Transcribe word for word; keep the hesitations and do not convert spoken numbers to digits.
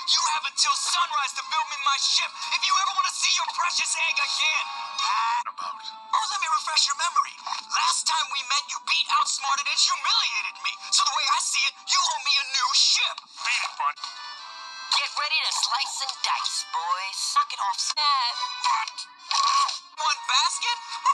You have until sunrise to build me my ship if you ever want to see your precious egg again. About? Oh, let me refresh your memory. Last time we met, you beat, outsmarted, and humiliated me. So the way I see it, you owe me a new ship. Beat it, bud. Get ready to slice and dice, boys. Knock it off, Snap. What? One basket?